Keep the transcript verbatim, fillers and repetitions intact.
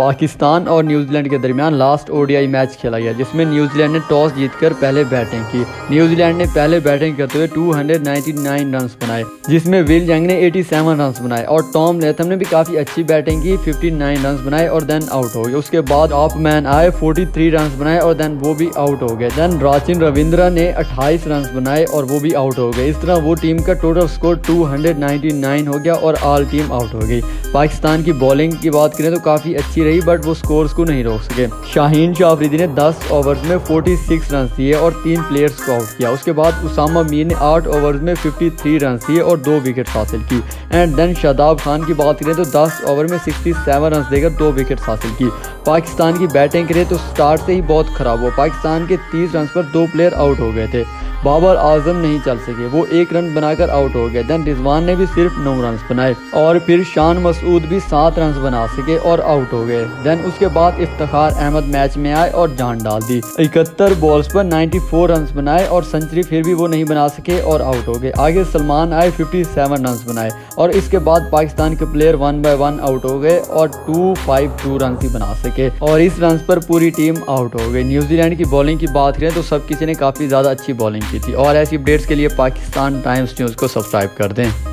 पाकिस्तान और न्यूजीलैंड के दरमियान लास्ट ओडीआई मैच खेला गया, जिसमें न्यूजीलैंड ने टॉस जीतकर पहले बैटिंग की। न्यूजीलैंड ने पहले बैटिंग करते हुए दो सौ निन्यानवे रन्स बनाए, जिसमें विल यंग ने सत्तासी रन्स बनाए और टॉम लेथम ने भी काफी अच्छी बैटिंग की, उनसठ रन्स बनाए और देन आउट हो गए। उसके बाद ऑफ मैन आए, तैंतालीस रन्स बनाए और देन वो भी आउट हो गए। देन राचिन रविंद्रा ने अट्ठाईस रन्स बनाए और वो भी आउट हो गए। इस तरह वो टीम का टोटल स्कोर दो सौ निन्यानवे हो गया और ऑल टीम आउट हो गई। पाकिस्तान की बॉलिंग की बात करें तो काफी अच्छी रही, बट वो स्कोर्स को नहीं रोक सके। शाहीन शाह अफरीदी ने दस ओवर्स में छियालीस रन दिए और तीन प्लेयर्स को आउट किया। उसके बाद उसामा मीर ने आठ ओवर्स में तिरेपन रन दिए और दो विकेट हासिल की। एंड देन शादाब खान की बात करें तो दस ओवर में सड़सठ रन देकर दो विकेट हासिल की। पाकिस्तान की बैटिंग करें तो स्टार्ट से ही बहुत खराब हुआ। पाकिस्तान के तीस रन पर दो प्लेयर आउट हो गए थे। बाबर आजम नहीं चल सके, वो एक रन बनाकर आउट हो गए। देन रिजवान ने भी सिर्फ नौ रन बनाए और फिर शान मसूद भी सात रन बना सके और आउट हो गए। देन उसके बाद इफ्तिखार अहमद मैच में आए और जान डाल दी। इकहत्तर बॉल्स पर चौरानवे रन बनाए और सेंचुरी फिर भी वो नहीं बना सके और आउट हो गए। आगे सलमान आए, सत्तावन रन बनाए और इसके बाद पाकिस्तान के player one by one out हो गए और दो सौ बावन रन ही बना सके और इस रन पर पूरी टीम आउट हो गई। न्यूजीलैंड की बॉलिंग की बात करें तो सब किसी ने काफी ज्यादा अच्छी बॉलिंग की थी और ऐसी अपडेट्स के लिए पाकिस्तान टाइम्स न्यूज़ को सब्सक्राइब कर दें।